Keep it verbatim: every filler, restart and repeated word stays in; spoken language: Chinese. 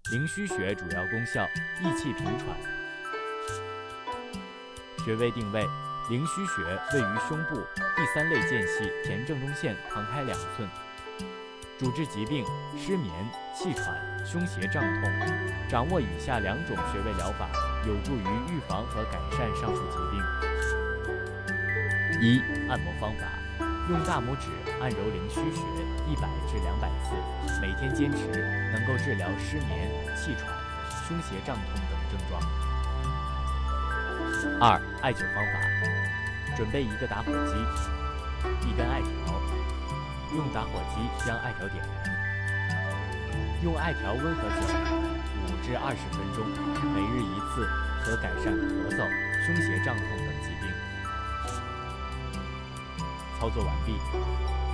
灵虚穴主要功效：益气平喘。穴位定位：灵虚穴位于胸部第三类间隙田正中线旁开两寸。主治疾病：失眠、气喘、胸胁胀痛。掌握以下两种穴位疗法，有助于预防和改善上述疾病。一、按摩方法：用大拇指按揉灵虚穴一百至两百次，每天坚持，能够治疗失眠、气喘、胸胁胀痛等症状。二、艾灸方法：准备一个打火机，一根艾条，用打火机将艾条点燃，用艾条温和灸五至二十分钟，每日一次，可改善咳嗽、胸胁胀痛等疾病。操作完毕。